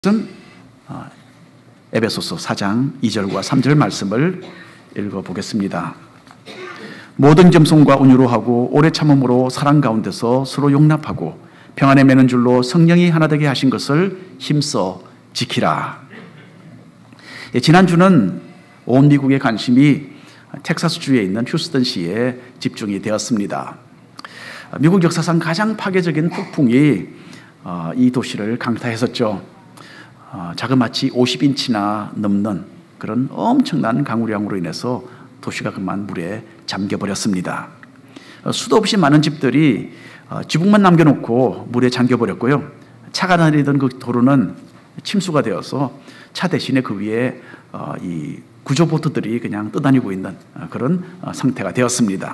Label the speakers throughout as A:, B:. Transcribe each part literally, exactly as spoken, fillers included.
A: 것은 에베소서 사 장 이 절과 삼 절 말씀을 읽어보겠습니다. 모든 겸손과 온유로 하고 오래 참음으로 사랑 가운데서 서로 용납하고 평안에 매는 줄로 성령이 하나 되게 하신 것을 힘써 지키라. 예, 지난주는 온 미국의 관심이 텍사스주에 있는 휴스턴시에 집중이 되었습니다. 미국 역사상 가장 파괴적인 폭풍이 이 도시를 강타했었죠. 자그마치 오십 인치나 넘는 그런 엄청난 강우량으로 인해서 도시가 그만 물에 잠겨버렸습니다. 수도 없이 많은 집들이 지붕만 남겨놓고 물에 잠겨버렸고요. 차가 다니던 그 도로는 침수가 되어서 차 대신에 그 위에 이 구조보트들이 그냥 떠다니고 있는 그런 상태가 되었습니다.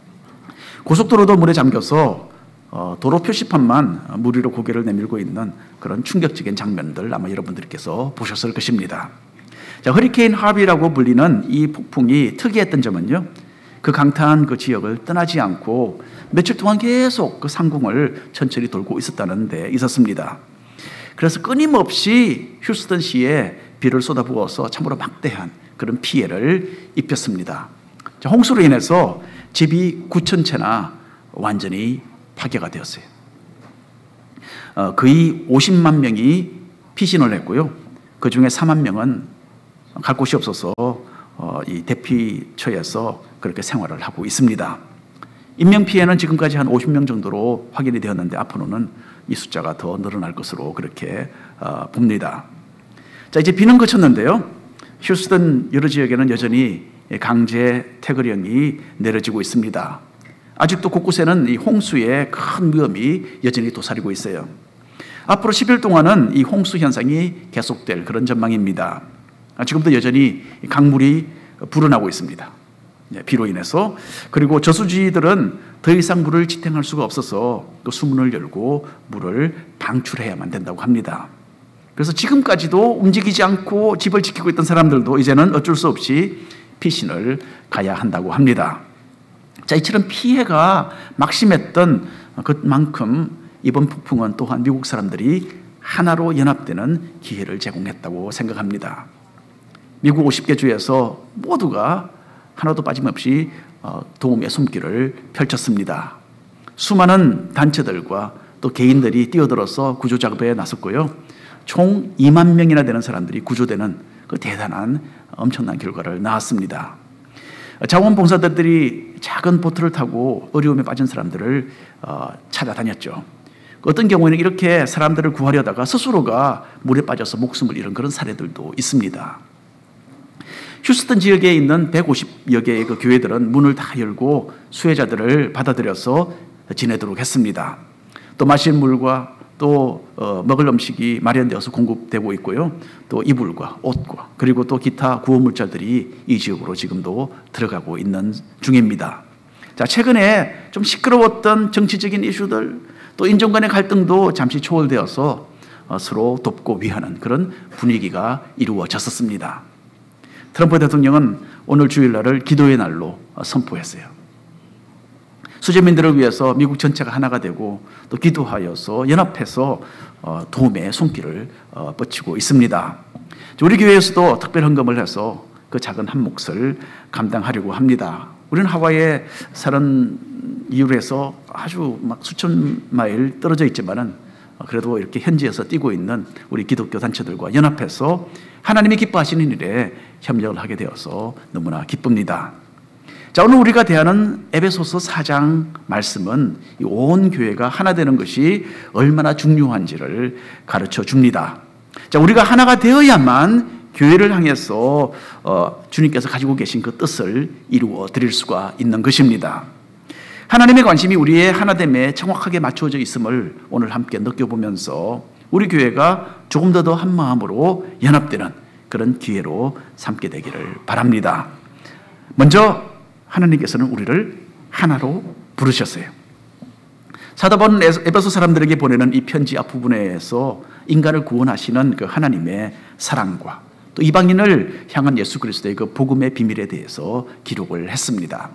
A: 고속도로도 물에 잠겨서 도로 표시판만 물 위로 고개를 내밀고 있는 그런 충격적인 장면들 아마 여러분들께서 보셨을 것입니다. 자, 허리케인 하비라고 불리는 이 폭풍이 특이했던 점은요, 그 강타한 그 지역을 떠나지 않고 며칠 동안 계속 그 상공을 천천히 돌고 있었다는 데 있었습니다. 그래서 끊임없이 휴스턴시에 비를 쏟아부어서 참으로 막대한 그런 피해를 입혔습니다. 자, 홍수로 인해서 집이 구천 채나 완전히 파괴가 되었어요. 어, 거의 오십만 명이 피신을 했고요. 그 중에 사만 명은 갈 곳이 없어서 어, 이 대피처에서 그렇게 생활을 하고 있습니다. 인명피해는 지금까지 한 오십 명 정도로 확인이 되었는데 앞으로는 이 숫자가 더 늘어날 것으로 그렇게 어, 봅니다. 자, 이제 비는 그쳤는데요. 휴스턴 여러 지역에는 여전히 강제 퇴거령이 내려지고 있습니다. 아직도 곳곳에는 이 홍수의 큰 위험이 여전히 도사리고 있어요. 앞으로 십 일 동안은 이 홍수 현상이 계속될 그런 전망입니다. 지금도 여전히 강물이 불어나고 있습니다. 비로 인해서. 그리고 저수지들은 더 이상 물을 지탱할 수가 없어서 또 수문을 열고 물을 방출해야만 된다고 합니다. 그래서 지금까지도 움직이지 않고 집을 지키고 있던 사람들도 이제는 어쩔 수 없이 피신을 가야 한다고 합니다. 자, 이처럼 피해가 막심했던 그만큼 이번 폭풍은 또한 미국 사람들이 하나로 연합되는 기회를 제공했다고 생각합니다. 미국 오십 개 주에서 모두가 하나도 빠짐없이 도움의 손길을 펼쳤습니다. 수많은 단체들과 또 개인들이 뛰어들어서 구조 작업에 나섰고요. 총 이만 명이나 되는 사람들이 구조되는 그 대단한 엄청난 결과를 낳았습니다. 자원봉사자들이 작은 보트를 타고 어려움에 빠진 사람들을 찾아다녔죠. 어떤 경우에는 이렇게 사람들을 구하려다가 스스로가 물에 빠져서 목숨을 잃은 그런 사례들도 있습니다. 휴스턴 지역에 있는 백오십여 개의 그 교회들은 문을 다 열고 수혜자들을 받아들여서 지내도록 했습니다. 또 마실 물과 또 어, 먹을 음식이 마련되어서 공급되고 있고요. 또 이불과 옷과 그리고 또 기타 구호물자들이 이 지역으로 지금도 들어가고 있는 중입니다. 자, 최근에 좀 시끄러웠던 정치적인 이슈들 또 인종 간의 갈등도 잠시 초월되어서 어, 서로 돕고 위하는 그런 분위기가 이루어졌었습니다. 트럼프 대통령은 오늘 주일날을 기도의 날로 선포했어요. 수재민들을 위해서 미국 전체가 하나가 되고 또 기도하여서 연합해서 도움의 손길을 뻗치고 있습니다. 우리 교회에서도 특별 헌금을 해서 그 작은 한 몫을 감당하려고 합니다. 우리는 하와이에 사는 이유로 해서 아주 막 수천 마일 떨어져 있지만은 그래도 이렇게 현지에서 뛰고 있는 우리 기독교 단체들과 연합해서 하나님이 기뻐하시는 일에 협력을 하게 되어서 너무나 기쁩니다. 자, 오늘 우리가 대하는 에베소서 사 장 말씀은 온 교회가 하나 되는 것이 얼마나 중요한지를 가르쳐 줍니다. 자, 우리가 하나가 되어야만 교회를 향해서 어, 주님께서 가지고 계신 그 뜻을 이루어 드릴 수가 있는 것입니다. 하나님의 관심이 우리의 하나됨에 정확하게 맞춰져 있음을 오늘 함께 느껴보면서 우리 교회가 조금 더 더 한 마음으로 연합되는 그런 기회로 삼게 되기를 바랍니다. 먼저 하나님께서는 우리를 하나로 부르셨어요. 사도 바울은 에베소 사람들에게 보내는 이 편지 앞부분에서 인간을 구원하시는 그 하나님의 사랑과 또 이방인을 향한 예수 그리스도의 그 복음의 비밀에 대해서 기록을 했습니다.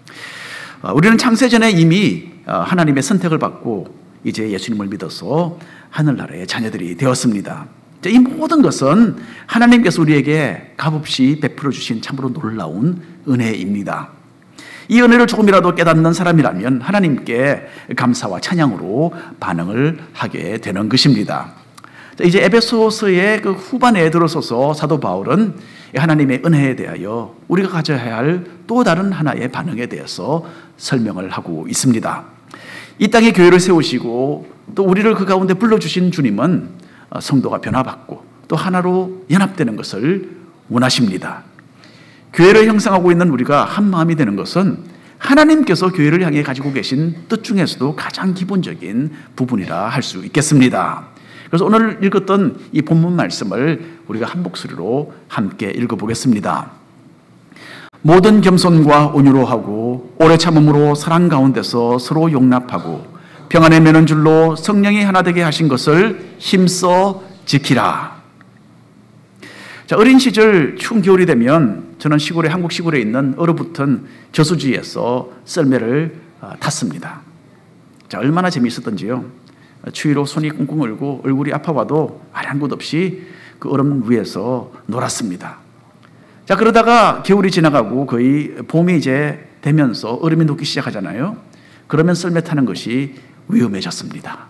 A: 우리는 창세전에 이미 하나님의 선택을 받고 이제 예수님을 믿어서 하늘나라의 자녀들이 되었습니다. 이 모든 것은 하나님께서 우리에게 값없이 베풀어 주신 참으로 놀라운 은혜입니다. 이 은혜를 조금이라도 깨닫는 사람이라면 하나님께 감사와 찬양으로 반응을 하게 되는 것입니다. 이제 에베소서의 그 후반에 들어서서 사도 바울은 하나님의 은혜에 대하여 우리가 가져야 할 또 다른 하나의 반응에 대해서 설명을 하고 있습니다. 이 땅에 교회를 세우시고 또 우리를 그 가운데 불러주신 주님은 성도가 변화받고 또 하나로 연합되는 것을 원하십니다. 교회를 형성하고 있는 우리가 한 마음이 되는 것은 하나님께서 교회를 향해 가지고 계신 뜻 중에서도 가장 기본적인 부분이라 할 수 있겠습니다. 그래서 오늘 읽었던 이 본문 말씀을 우리가 한 목소리로 함께 읽어보겠습니다. 모든 겸손과 온유로 하고 오래 참음으로 사랑 가운데서 서로 용납하고 평안에 매는 줄로 성령이 하나 되게 하신 것을 힘써 지키라. 자, 어린 시절 추운 겨울이 되면 저는 시골에 한국 시골에 있는 얼어붙은 저수지에서 썰매를 탔습니다. 자, 얼마나 재미있었던지요. 추위로 손이 꽁꽁 얼고 얼굴이 아파와도 아련 곳 없이 그 얼음 위에서 놀았습니다. 자, 그러다가 겨울이 지나가고 거의 봄이 이제 되면서 얼음이 녹기 시작하잖아요. 그러면 썰매 타는 것이 위험해졌습니다.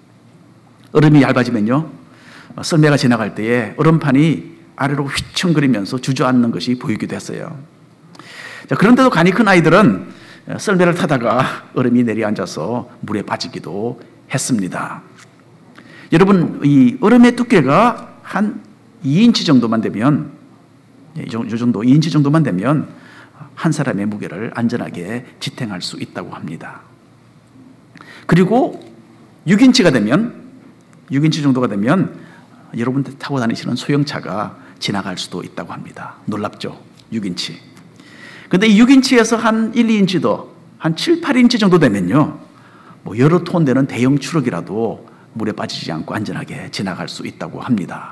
A: 얼음이 얇아지면요, 썰매가 지나갈 때에 얼음판이 아래로 휘청거리면서 주저앉는 것이 보이기도 했어요. 자, 그런데도 간이 큰 아이들은 썰매를 타다가 얼음이 내려앉아서 물에 빠지기도 했습니다. 여러분, 이 얼음의 두께가 한 이 인치 정도만 되면, 이 정도, 이 인치 정도만 되면 한 사람의 무게를 안전하게 지탱할 수 있다고 합니다. 그리고 육 인치가 되면, 육 인치 정도가 되면 여러분 타고 다니시는 소형차가 지나갈 수도 있다고 합니다. 놀랍죠? 육 인치. 근데 이 육 인치에서 한 일, 이 인치 더, 한 칠, 팔 인치 정도 되면요, 뭐 여러 톤 되는 대형 추럭이라도 물에 빠지지 않고 안전하게 지나갈 수 있다고 합니다.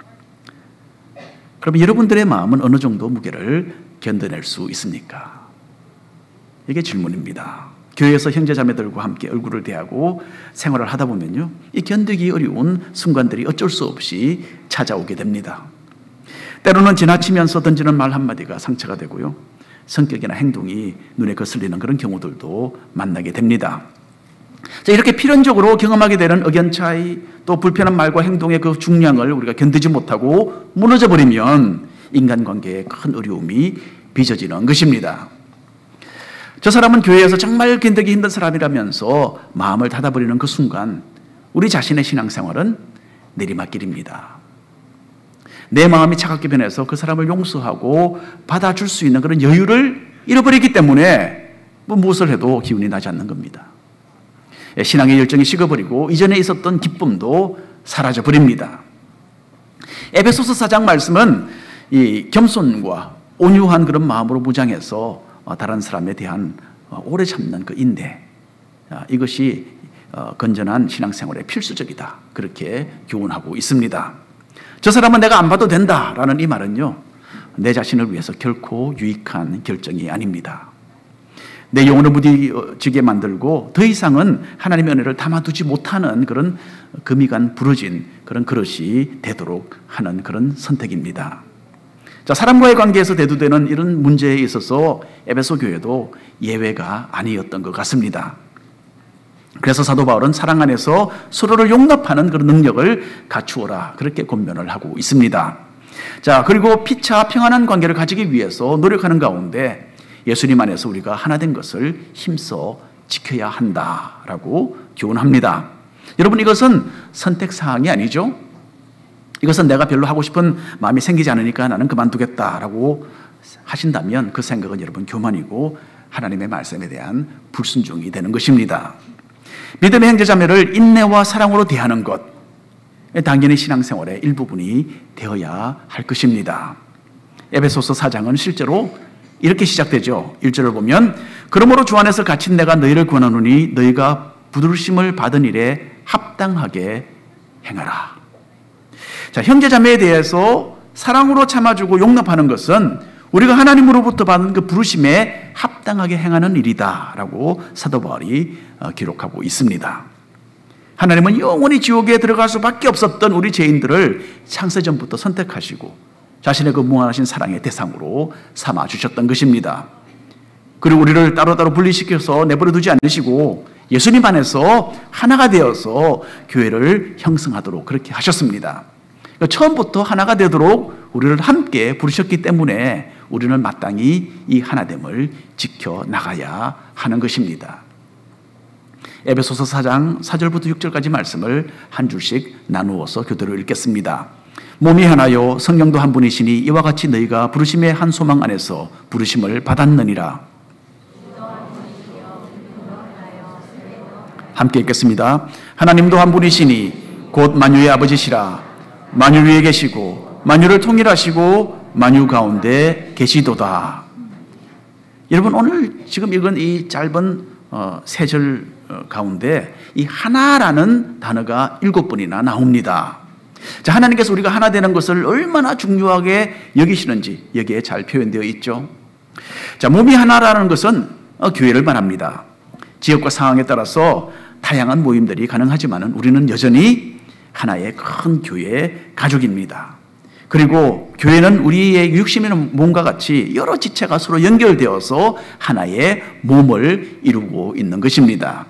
A: 그럼 여러분들의 마음은 어느 정도 무게를 견뎌낼 수 있습니까? 이게 질문입니다. 교회에서 형제자매들과 함께 얼굴을 대하고 생활을 하다 보면요, 이 견디기 어려운 순간들이 어쩔 수 없이 찾아오게 됩니다. 때로는 지나치면서 던지는 말 한마디가 상처가 되고요, 성격이나 행동이 눈에 거슬리는 그런 경우들도 만나게 됩니다. 자, 이렇게 필연적으로 경험하게 되는 의견 차이, 또 불편한 말과 행동의 그 중량을 우리가 견디지 못하고 무너져 버리면 인간관계에 큰 어려움이 빚어지는 것입니다. 저 사람은 교회에서 정말 견디기 힘든 사람이라면서 마음을 닫아버리는 그 순간 우리 자신의 신앙생활은 내리막길입니다. 내 마음이 차갑게 변해서 그 사람을 용서하고 받아줄 수 있는 그런 여유를 잃어버리기 때문에 뭐 무엇을 해도 기운이 나지 않는 겁니다. 신앙의 열정이 식어버리고 이전에 있었던 기쁨도 사라져버립니다. 에베소서 사 장 말씀은 이 겸손과 온유한 그런 마음으로 무장해서 다른 사람에 대한 오래 참는 그 인내, 이것이 건전한 신앙생활의 필수적이다, 그렇게 교훈하고 있습니다. 저 사람은 내가 안 봐도 된다라는 이 말은요, 내 자신을 위해서 결코 유익한 결정이 아닙니다. 내 영혼을 무디지게 만들고 더 이상은 하나님의 은혜를 담아두지 못하는 그런 금이 간 부러진 그런 그릇이 되도록 하는 그런 선택입니다. 자, 사람과의 관계에서 대두되는 이런 문제에 있어서 에베소 교회도 예외가 아니었던 것 같습니다. 그래서 사도 바울은 사랑 안에서 서로를 용납하는 그런 능력을 갖추어라, 그렇게 권면을 하고 있습니다. 자, 그리고 피차 평안한 관계를 가지기 위해서 노력하는 가운데 예수님 안에서 우리가 하나 된 것을 힘써 지켜야 한다라고 교훈합니다. 여러분, 이것은 선택사항이 아니죠. 이것은 내가 별로 하고 싶은 마음이 생기지 않으니까 나는 그만두겠다라고 하신다면 그 생각은 여러분 교만이고 하나님의 말씀에 대한 불순종이 되는 것입니다. 믿음의 형제자매를 인내와 사랑으로 대하는 것, 당연히 신앙생활의 일부분이 되어야 할 것입니다. 에베소서 사 장은 실제로 이렇게 시작되죠. 일 절을 보면 그러므로 주 안에서 갇힌 내가 너희를 권하노니 너희가 부르심을 받은 일에 합당하게 행하라. 자, 형제자매에 대해서 사랑으로 참아주고 용납하는 것은 우리가 하나님으로부터 받은 그 부르심에 합당하게 행하는 일이다라고 사도 바울이 기록하고 있습니다. 하나님은 영원히 지옥에 들어갈 수밖에 없었던 우리 죄인들을 창세전부터 선택하시고 자신의 그 무한하신 사랑의 대상으로 삼아주셨던 것입니다. 그리고 우리를 따로따로 분리시켜서 내버려 두지 않으시고 예수님 안에서 하나가 되어서 교회를 형성하도록 그렇게 하셨습니다. 그러니까 처음부터 하나가 되도록 우리를 함께 부르셨기 때문에 우리는 마땅히 이 하나됨을 지켜나가야 하는 것입니다. 에베소서 사 장 사 절부터 육 절까지 말씀을 한 줄씩 나누어서 교대로 읽겠습니다. 몸이 하나요 성령도 한 분이시니 이와 같이 너희가 부르심의 한 소망 안에서 부르심을 받았느니라. 함께 읽겠습니다. 하나님도 한 분이시니 곧 만유의 아버지시라. 만유 위에 계시고 만유를 통일하시고 만유 가운데 계시도다. 여러분 오늘 지금 읽은 이 짧은 어, 세 절 가운데 이 하나라는 단어가 일곱 번이나 나옵니다. 자, 하나님께서 우리가 하나 되는 것을 얼마나 중요하게 여기시는지 여기에 잘 표현되어 있죠. 자, 몸이 하나라는 것은 어, 교회를 말합니다. 지역과 상황에 따라서 다양한 모임들이 가능하지만 우리는 여전히 하나의 큰 교회 가족입니다. 그리고 교회는 우리의 육신의 몸과 같이 여러 지체가 서로 연결되어서 하나의 몸을 이루고 있는 것입니다.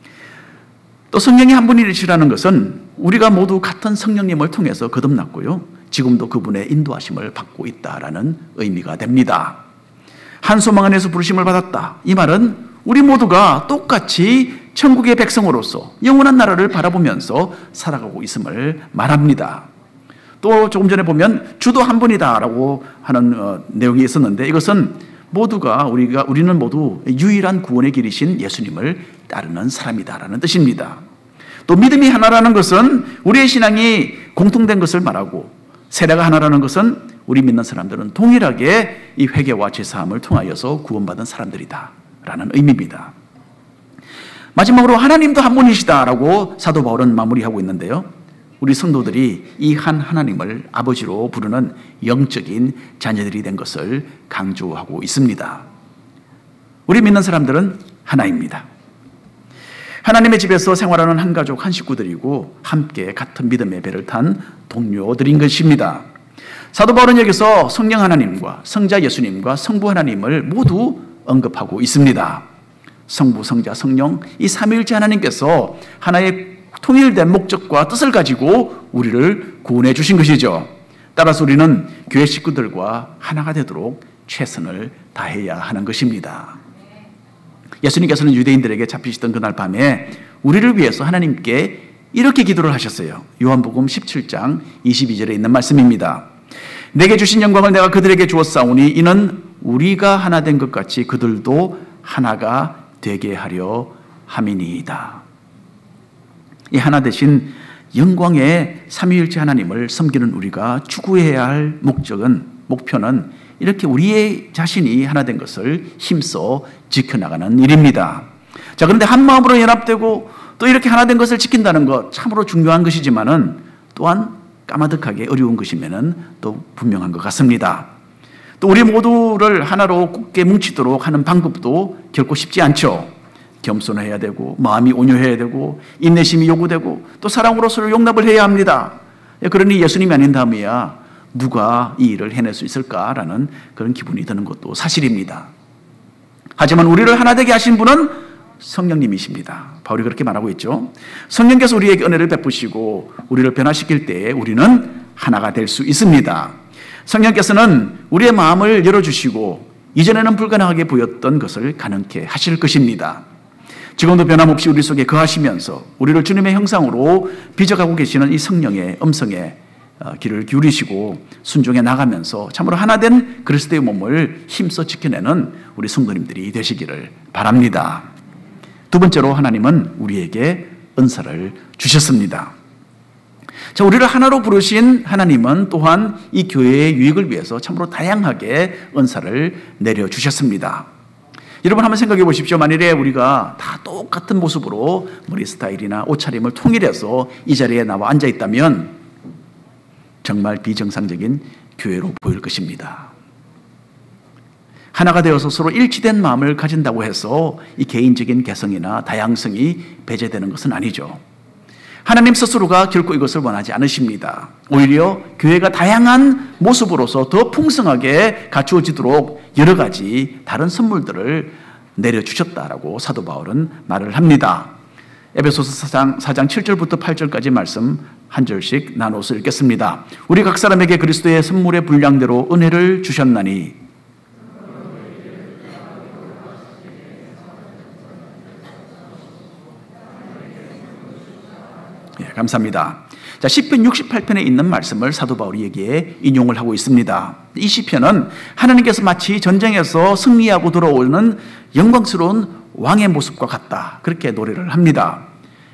A: 또 성령이 한 분이시라는 것은 우리가 모두 같은 성령님을 통해서 거듭났고요. 지금도 그분의 인도하심을 받고 있다라는 의미가 됩니다. 한 소망 안에서 부르심을 받았다. 이 말은 우리 모두가 똑같이 천국의 백성으로서 영원한 나라를 바라보면서 살아가고 있음을 말합니다. 또 조금 전에 보면 주도 한 분이다라고 하는 어, 내용이 있었는데 이것은 모두가 우리가 우리는 모두 유일한 구원의 길이신 예수님을 따르는 사람이다라는 뜻입니다. 또 믿음이 하나라는 것은 우리의 신앙이 공통된 것을 말하고 세례가 하나라는 것은 우리 믿는 사람들은 동일하게 이 회개와 제사함을 통하여서 구원받은 사람들이다라는 의미입니다. 마지막으로 하나님도 한 분이시다라고 사도 바울은 마무리하고 있는데요. 우리 성도들이 이 한 하나님을 아버지로 부르는 영적인 자녀들이 된 것을 강조하고 있습니다. 우리 믿는 사람들은 하나입니다. 하나님의 집에서 생활하는 한 가족, 한 식구들이고 함께 같은 믿음의 배를 탄 동료들인 것입니다. 사도 바울은 여기서 성령 하나님과 성자 예수님과 성부 하나님을 모두 언급하고 있습니다. 성부, 성자, 성령 이 삼위일체 하나님께서 하나의 통일된 목적과 뜻을 가지고 우리를 구원해 주신 것이죠. 따라서 우리는 교회 식구들과 하나가 되도록 최선을 다해야 하는 것입니다. 예수님께서는 유대인들에게 잡히시던 그날 밤에 우리를 위해서 하나님께 이렇게 기도를 하셨어요. 요한복음 십칠 장 이십이 절에 있는 말씀입니다. 내게 주신 영광을 내가 그들에게 주었사오니 이는 우리가 하나 된 것 같이 그들도 하나가 되게 하려 함이니이다. 이 하나 되신 영광의 삼위일체 하나님을 섬기는 우리가 추구해야 할 목적은, 목표는 이렇게 우리의 자신이 하나 된 것을 힘써 지켜나가는 일입니다. 자, 그런데 한 마음으로 연합되고 또 이렇게 하나 된 것을 지킨다는 것 참으로 중요한 것이지만은 또한 까마득하게 어려운 것이면은 또 분명한 것 같습니다. 또 우리 모두를 하나로 굳게 뭉치도록 하는 방법도 결코 쉽지 않죠. 겸손해야 되고 마음이 온유해야 되고 인내심이 요구되고 또 사랑으로 서로 용납을 해야 합니다. 그러니 예수님이 아닌 다음에야 누가 이 일을 해낼 수 있을까라는 그런 기분이 드는 것도 사실입니다. 하지만 우리를 하나 되게 하신 분은 성령님이십니다. 바울이 그렇게 말하고 있죠. 성령께서 우리에게 은혜를 베푸시고 우리를 변화시킬 때에 우리는 하나가 될 수 있습니다. 성령께서는 우리의 마음을 열어주시고 이전에는 불가능하게 보였던 것을 가능케 하실 것입니다. 지금도 변함없이 우리 속에 거하시면서 우리를 주님의 형상으로 빚어가고 계시는 이 성령의 음성에 귀를 기울이시고 순종해 나가면서 참으로 하나된 그리스도의 몸을 힘써 지켜내는 우리 성도님들이 되시기를 바랍니다. 두 번째로 하나님은 우리에게 은사를 주셨습니다. 자, 우리를 하나로 부르신 하나님은 또한 이 교회의 유익을 위해서 참으로 다양하게 은사를 내려주셨습니다. 여러분 한번 생각해 보십시오. 만일에 우리가 다 똑같은 모습으로 머리 스타일이나 옷차림을 통일해서 이 자리에 나와 앉아 있다면 정말 비정상적인 교회로 보일 것입니다. 하나가 되어서 서로 일치된 마음을 가진다고 해서 이 개인적인 개성이나 다양성이 배제되는 것은 아니죠. 하나님 스스로가 결코 이것을 원하지 않으십니다. 오히려 교회가 다양한 모습으로서 더 풍성하게 갖추어지도록 여러 가지 다른 선물들을 내려주셨다라고 사도 바울은 말을 합니다. 에베소서 사 장, 사 장 칠 절부터 팔 절까지 말씀 한 절씩 나눠서 읽겠습니다. 우리 각 사람에게 그리스도의 선물의 분량대로 은혜를 주셨나니 예, 감사합니다. 자, 시편 육십팔 편에 있는 말씀을 사도 바울이 여기에 인용을 하고 있습니다. 이 시편은 하나님께서 마치 전쟁에서 승리하고 돌아오는 영광스러운 왕의 모습과 같다, 그렇게 노래를 합니다.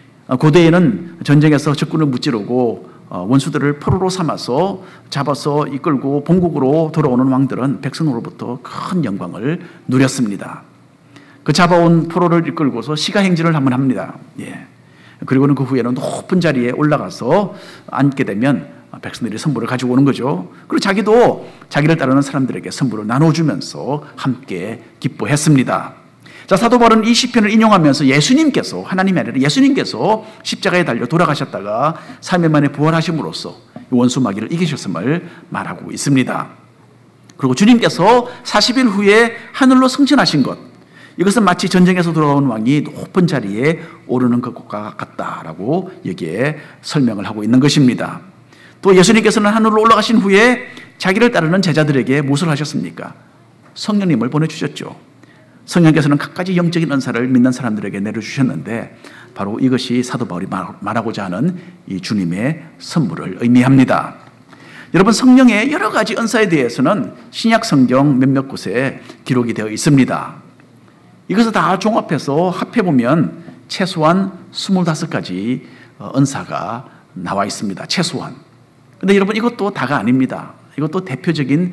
A: 고대에는 전쟁에서 적군을 무찌르고 원수들을 포로로 삼아서 잡아서 이끌고 본국으로 돌아오는 왕들은 백성으로부터 큰 영광을 누렸습니다. 그 잡아온 포로를 이끌고서 시가행진을 한번 합니다. 예. 그리고는 그 후에는 높은 자리에 올라가서 앉게 되면 백성들이 선물을 가지고 오는 거죠. 그리고 자기도 자기를 따르는 사람들에게 선물을 나눠주면서 함께 기뻐했습니다. 자, 사도 바울은 이 시편을 인용하면서 예수님께서, 하나님이 아니라 예수님께서 십자가에 달려 돌아가셨다가 삼 일 만에 부활하심으로써 원수 마귀를 이기셨음을 말하고 있습니다. 그리고 주님께서 사십 일 후에 하늘로 승천하신 것, 이것은 마치 전쟁에서 돌아온 왕이 높은 자리에 오르는 것과 같다라고 여기에 설명을 하고 있는 것입니다. 또 예수님께서는 하늘로 올라가신 후에 자기를 따르는 제자들에게 무엇을 하셨습니까? 성령님을 보내주셨죠. 성령께서는 갖가지 영적인 은사를 믿는 사람들에게 내려주셨는데 바로 이것이 사도 바울이 말하고자 하는 이 주님의 선물을 의미합니다. 여러분, 성령의 여러 가지 은사에 대해서는 신약 성경 몇몇 곳에 기록이 되어 있습니다. 이것을 다 종합해서 합해보면 최소한 스물다섯 가지 은사가 나와 있습니다. 최소한. 근데 여러분, 이것도 다가 아닙니다. 이것도 대표적인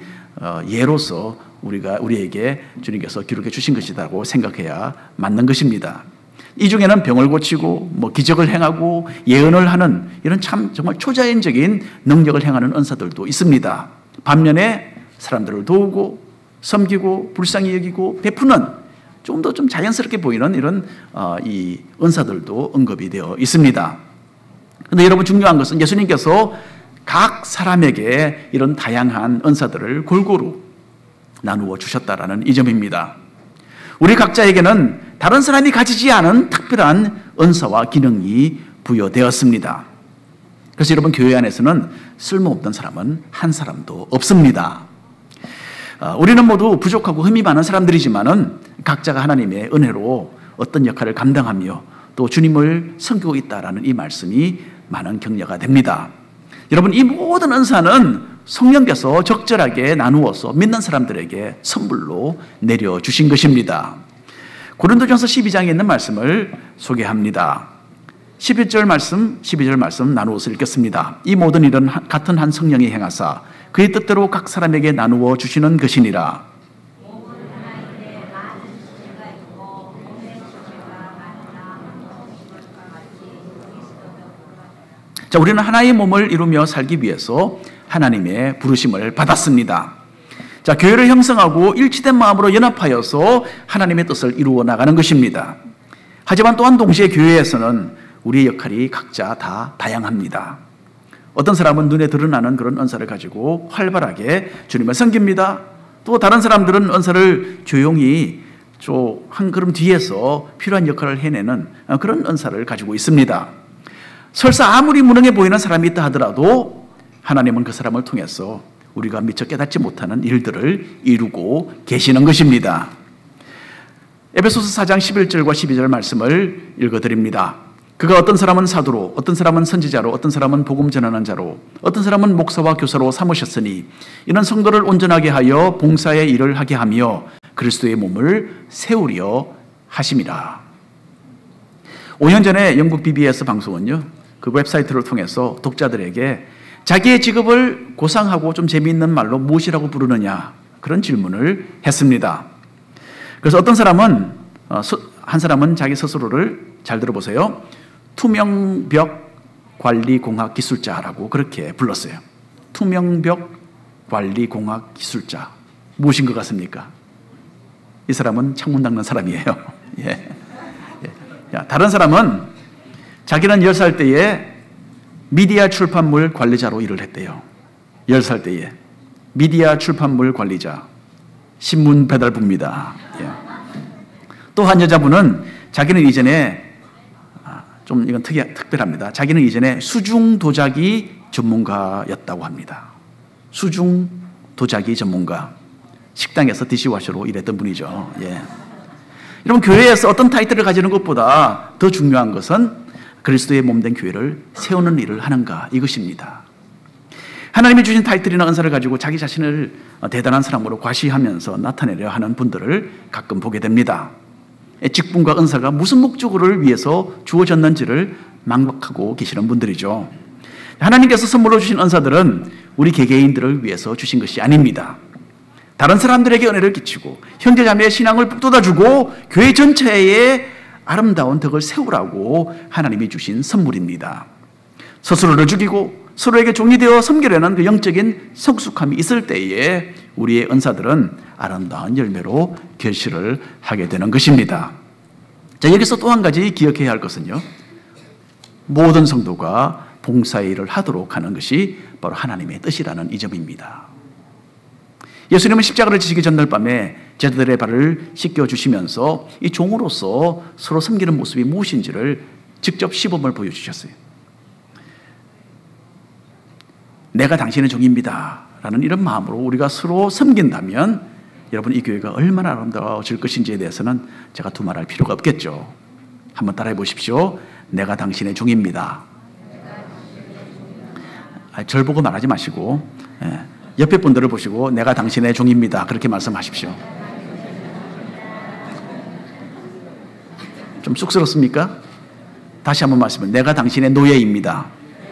A: 예로서 우리가, 우리에게 주님께서 기록해 주신 것이라고 생각해야 맞는 것입니다. 이 중에는 병을 고치고, 뭐 기적을 행하고, 예언을 하는 이런 참 정말 초자연적인 능력을 행하는 은사들도 있습니다. 반면에 사람들을 도우고, 섬기고, 불쌍히 여기고, 베푸는 좀 더 좀 자연스럽게 보이는 이런 어, 이 은사들도 언급이 되어 있습니다. 그런데 여러분, 중요한 것은 예수님께서 각 사람에게 이런 다양한 은사들을 골고루 나누어 주셨다라는 이 점입니다. 우리 각자에게는 다른 사람이 가지지 않은 특별한 은사와 기능이 부여되었습니다. 그래서 여러분, 교회 안에서는 쓸모없는 사람은 한 사람도 없습니다. 우리는 모두 부족하고 흠이 많은 사람들이지만은 각자가 하나님의 은혜로 어떤 역할을 감당하며 또 주님을 섬기고 있다라는 이 말씀이 많은 격려가 됩니다. 여러분, 이 모든 은사는 성령께서 적절하게 나누어서 믿는 사람들에게 선물로 내려주신 것입니다. 고린도전서 십이 장에 있는 말씀을 소개합니다. 십일 절 말씀, 십이 절 말씀 나누어서 읽겠습니다. 이 모든 일은 같은 한 성령이 행하사 그의 뜻대로 각 사람에게 나누어 주시는 것이니라. 자, 우리는 하나의 몸을 이루며 살기 위해서 하나님의 부르심을 받았습니다. 자, 교회를 형성하고 일치된 마음으로 연합하여서 하나님의 뜻을 이루어 나가는 것입니다. 하지만 또한 동시에 교회에서는 우리의 역할이 각자 다 다양합니다. 어떤 사람은 눈에 드러나는 그런 은사를 가지고 활발하게 주님을 섬깁니다. 또 다른 사람들은 은사를 조용히 한 걸음 뒤에서 필요한 역할을 해내는 그런 은사를 가지고 있습니다. 설사 아무리 무능해 보이는 사람이 있다 하더라도 하나님은 그 사람을 통해서 우리가 미처 깨닫지 못하는 일들을 이루고 계시는 것입니다. 에베소서 사 장 십일 절과 십이 절 말씀을 읽어드립니다. 그가 어떤 사람은 사도로, 어떤 사람은 선지자로, 어떤 사람은 복음 전하는 자로, 어떤 사람은 목사와 교사로 삼으셨으니 이는 성도를 온전하게 하여 봉사의 일을 하게 하며 그리스도의 몸을 세우려 하심이라. 오 년 전에 영국 비비에스 방송은요, 그 웹사이트를 통해서 독자들에게 자기의 직업을 고상하고 좀 재미있는 말로 무엇이라고 부르느냐, 그런 질문을 했습니다. 그래서 어떤 사람은, 한 사람은 자기 스스로를, 잘 들어보세요, 투명벽 관리공학 기술자라고 그렇게 불렀어요. 투명벽 관리공학 기술자. 무엇인 것 같습니까? 이 사람은 창문 닦는 사람이에요. 예. 예. 다른 사람은 자기는 열 살 때에 미디어 출판물 관리자로 일을 했대요. 열 살 때에 미디어 출판물 관리자, 신문 배달부입니다. 예. 또 한 여자분은 자기는 이전에 좀 이건 특이, 특별합니다. 자기는 이전에 수중 도자기 전문가였다고 합니다. 수중 도자기 전문가. 식당에서 디시워셔로 일했던 분이죠. 예. 여러분, 교회에서 어떤 타이틀을 가지는 것보다 더 중요한 것은 그리스도의 몸된 교회를 세우는 일을 하는가, 이것입니다. 하나님이 주신 타이틀이나 은사를 가지고 자기 자신을 대단한 사람으로 과시하면서 나타내려 하는 분들을 가끔 보게 됩니다. 직분과 은사가 무슨 목적을 위해서 주어졌는지를 망각하고 계시는 분들이죠. 하나님께서 선물로 주신 은사들은 우리 개개인들을 위해서 주신 것이 아닙니다. 다른 사람들에게 은혜를 끼치고 형제자매의 신앙을 북돋아주고 교회 전체에 아름다운 덕을 세우라고 하나님이 주신 선물입니다. 스스로를 죽이고 서로에게 종이 되어 섬기려는 그 영적인 성숙함이 있을 때에 우리의 은사들은 아름다운 열매로 결실을 하게 되는 것입니다. 자, 여기서 또 한 가지 기억해야 할 것은요, 모든 성도가 봉사의 일을 하도록 하는 것이 바로 하나님의 뜻이라는 이 점입니다. 예수님은 십자가를 지시기 전날 밤에 제자들의 발을 씻겨주시면서 이 종으로서 서로 섬기는 모습이 무엇인지를 직접 시범을 보여주셨어요. 내가 당신의 종입니다 라는 이런 마음으로 우리가 서로 섬긴다면 여러분, 이 교회가 얼마나 아름다워질 것인지에 대해서는 제가 두말할 필요가 없겠죠. 한번 따라해 보십시오. 내가 당신의 종입니다. 아, 절 보고 말하지 마시고, 예, 옆에 분들을 보시고 내가 당신의 종입니다 그렇게 말씀하십시오. 좀 쑥스럽습니까? 다시 한번 말씀을, 내가 당신의 노예입니다.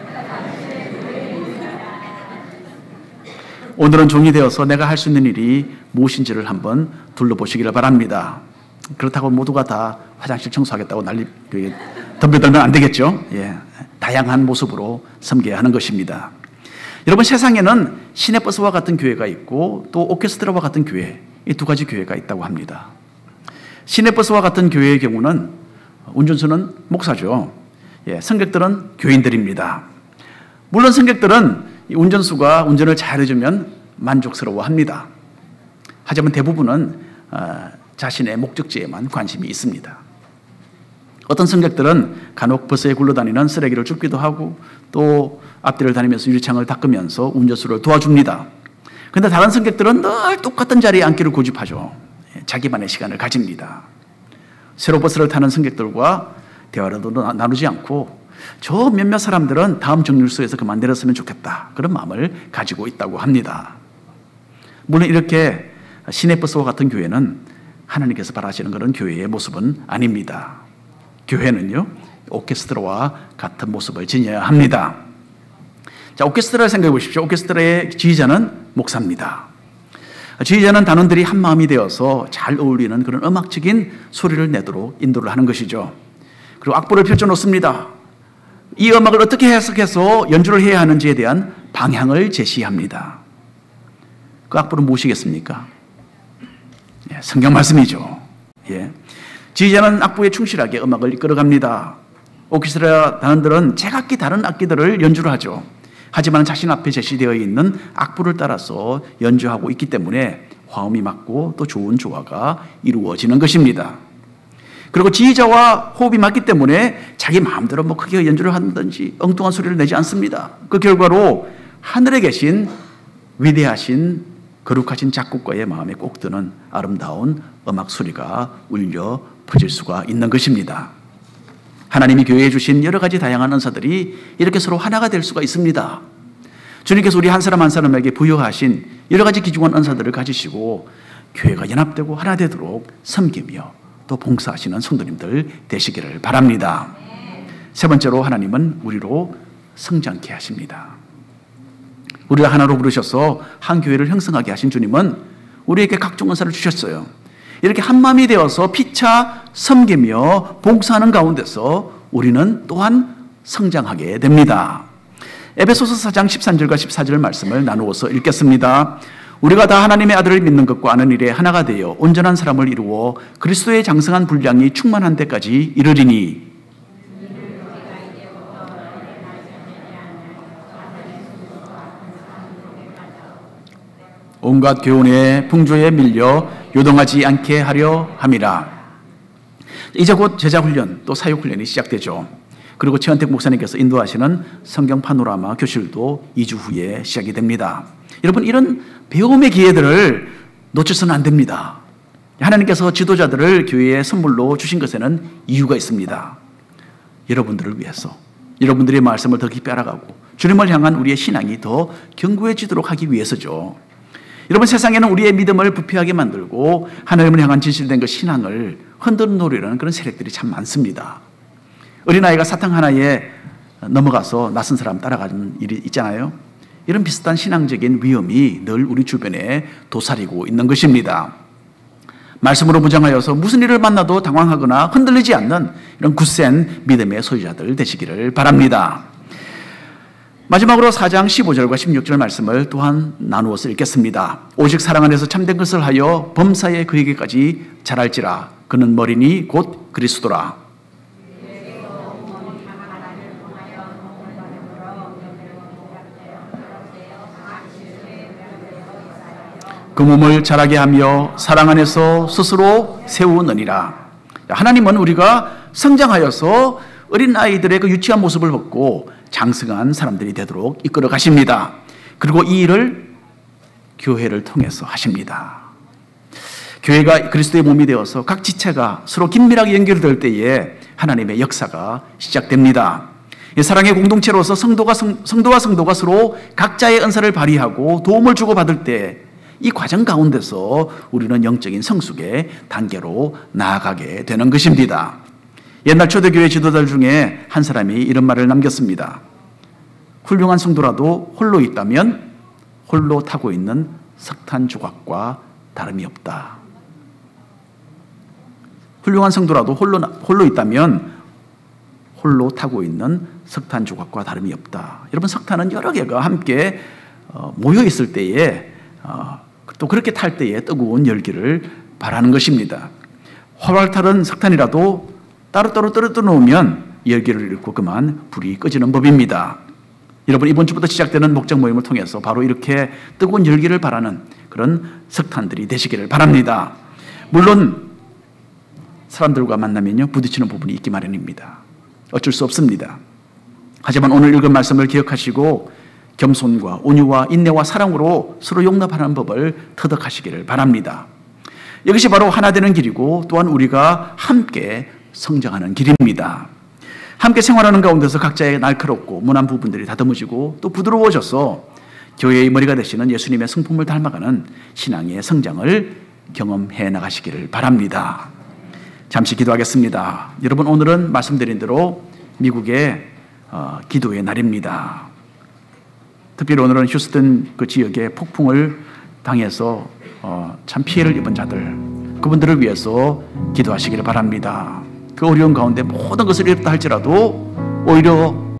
A: 오늘은 종이 되어서 내가 할 수 있는 일이 무엇인지를 한번 둘러보시기를 바랍니다. 그렇다고 모두가 다 화장실 청소하겠다고 난리 덤벼들면 안 되겠죠. 예, 다양한 모습으로 섬겨야 하는 것입니다. 여러분, 세상에는 시내버스와 같은 교회가 있고 또 오케스트라와 같은 교회, 이 두 가지 교회가 있다고 합니다. 시내버스와 같은 교회의 경우는 운전수는 목사죠. 예, 승객들은 교인들입니다. 물론 승객들은 이 운전수가 운전을 잘해주면 만족스러워합니다. 하지만 대부분은 어, 자신의 목적지에만 관심이 있습니다. 어떤 승객들은 간혹 버스에 굴러다니는 쓰레기를 줍기도 하고 또 앞뒤를 다니면서 유리창을 닦으면서 운전수를 도와줍니다. 그런데 다른 승객들은 늘 똑같은 자리에 앉기를 고집하죠. 자기만의 시간을 가집니다. 새로 버스를 타는 승객들과 대화를 나누지 않고 저 몇몇 사람들은 다음 정류소에서 그만 내렸으면 좋겠다, 그런 마음을 가지고 있다고 합니다. 물론 이렇게 시내버스와 같은 교회는 하나님께서 바라시는 그런 교회의 모습은 아닙니다. 교회는요, 오케스트라와 같은 모습을 지녀야 합니다. 자, 오케스트라를 생각해 보십시오. 오케스트라의 지휘자는 목사입니다. 지휘자는 단원들이 한 마음이 되어서 잘 어울리는 그런 음악적인 소리를 내도록 인도를 하는 것이죠. 그리고 악보를 펼쳐놓습니다. 이 음악을 어떻게 해석해서 연주를 해야 하는지에 대한 방향을 제시합니다. 그 악보는 무엇이겠습니까? 예, 성경 말씀이죠. 예. 지휘자는 악보에 충실하게 음악을 이끌어갑니다. 오케스트라 단원들은 제각기 다른 악기들을 연주를 하죠. 하지만 자신 앞에 제시되어 있는 악보를 따라서 연주하고 있기 때문에 화음이 맞고 또 좋은 조화가 이루어지는 것입니다. 그리고 지휘자와 호흡이 맞기 때문에 자기 마음대로 뭐 크게 연주를 하든지 엉뚱한 소리를 내지 않습니다. 그 결과로 하늘에 계신 위대하신 거룩하신 작곡가의 마음에 꼭 드는 아름다운 음악 소리가 울려 퍼질 수가 있는 것입니다. 하나님이 교회에 주신 여러 가지 다양한 은사들이 이렇게 서로 하나가 될 수가 있습니다. 주님께서 우리 한 사람 한 사람에게 부여하신 여러 가지 귀중한 은사들을 가지시고 교회가 연합되고 하나 되도록 섬기며 또 봉사하시는 성도님들 되시기를 바랍니다. 세 번째로, 하나님은 우리로 성장케 하십니다. 우리가 하나로 부르셔서 한 교회를 형성하게 하신 주님은 우리에게 각종 은사를 주셨어요. 이렇게 한 마음이 되어서 피차 섬기며 봉사하는 가운데서 우리는 또한 성장하게 됩니다. 에베소서 사 장 십삼 절과 십사 절 말씀을 나누어서 읽겠습니다. 우리가 다 하나님의 아들을 믿는 것과 아는 일에 하나가 되어 온전한 사람을 이루어 그리스도의 장성한 분량이 충만한 데까지 이르리니, 온갖 교훈의 풍조에 밀려 요동하지 않게 하려 함이라. 이제 곧 제자훈련 또 사역훈련이 시작되죠. 그리고 최현택 목사님께서 인도하시는 성경 파노라마 교실도 이 주 후에 시작이 됩니다. 여러분, 이런 배움의 기회들을 놓쳐서는 안 됩니다. 하나님께서 지도자들을 교회에 선물로 주신 것에는 이유가 있습니다. 여러분들을 위해서, 여러분들의 말씀을 더 깊이 알아가고 주님을 향한 우리의 신앙이 더 견고해지도록 하기 위해서죠. 여러분, 세상에는 우리의 믿음을 부패하게 만들고 하나님을 향한 진실된 그 신앙을 흔들어 놓으려는 그런 세력들이 참 많습니다. 어린아이가 사탕 하나에 넘어가서 낯선 사람 따라가는 일이 있잖아요. 이런 비슷한 신앙적인 위험이 늘 우리 주변에 도사리고 있는 것입니다. 말씀으로 무장하여서 무슨 일을 만나도 당황하거나 흔들리지 않는 이런 굳센 믿음의 소유자들 되시기를 바랍니다. 마지막으로 사 장 십오 절과 십육 절 말씀을 또한 나누어서 읽겠습니다. 오직 사랑 안에서 참된 것을 하여 범사에 그에게까지 자랄지라. 그는 머리니 곧 그리스도라. 그 몸을 자라게 하며 사랑 안에서 스스로 세우느니라. 하나님은 우리가 성장하여서 어린 아이들의 그 유치한 모습을 벗고 장성한 사람들이 되도록 이끌어 가십니다. 그리고 이 일을 교회를 통해서 하십니다. 교회가 그리스도의 몸이 되어서 각 지체가 서로 긴밀하게 연결될 때에 하나님의 역사가 시작됩니다. 사랑의 공동체로서 성도가 성, 성도와 성도가 서로 각자의 은사를 발휘하고 도움을 주고받을 때 이 과정 가운데서 우리는 영적인 성숙의 단계로 나아가게 되는 것입니다. 옛날 초대교회 지도자들 중에 한 사람이 이런 말을 남겼습니다. 훌륭한 성도라도 홀로 있다면 홀로 타고 있는 석탄 조각과 다름이 없다. 훌륭한 성도라도 홀로, 홀로 있다면 홀로 타고 있는 석탄 조각과 다름이 없다. 여러분, 석탄은 여러 개가 함께 모여 있을 때에 또 그렇게 탈 때에 뜨거운 열기를 발하는 것입니다. 활활 타는 석탄이라도 따로따로 떨어뜨려 놓으면 열기를 잃고 그만 불이 꺼지는 법입니다. 여러분, 이번 주부터 시작되는 목장 모임을 통해서 바로 이렇게 뜨거운 열기를 발하는 그런 석탄들이 되시기를 바랍니다. 물론 사람들과 만나면요 부딪히는 부분이 있기 마련입니다. 어쩔 수 없습니다. 하지만 오늘 읽은 말씀을 기억하시고 겸손과 온유와 인내와 사랑으로 서로 용납하는 법을 터득하시기를 바랍니다. 이것이 바로 하나 되는 길이고 또한 우리가 함께 성장하는 길입니다. 함께 생활하는 가운데서 각자의 날카롭고 모난 부분들이 다듬어지고 또 부드러워져서 교회의 머리가 되시는 예수님의 성품을 닮아가는 신앙의 성장을 경험해 나가시기를 바랍니다. 잠시 기도하겠습니다. 여러분, 오늘은 말씀드린 대로 미국의 어, 기도의 날입니다. 특별히 오늘은 휴스턴 그 지역에 폭풍을 당해서 어, 참 피해를 입은 자들, 그분들을 위해서 기도하시기를 바랍니다. 그 어려운 가운데 모든 것을 잃었다 할지라도 오히려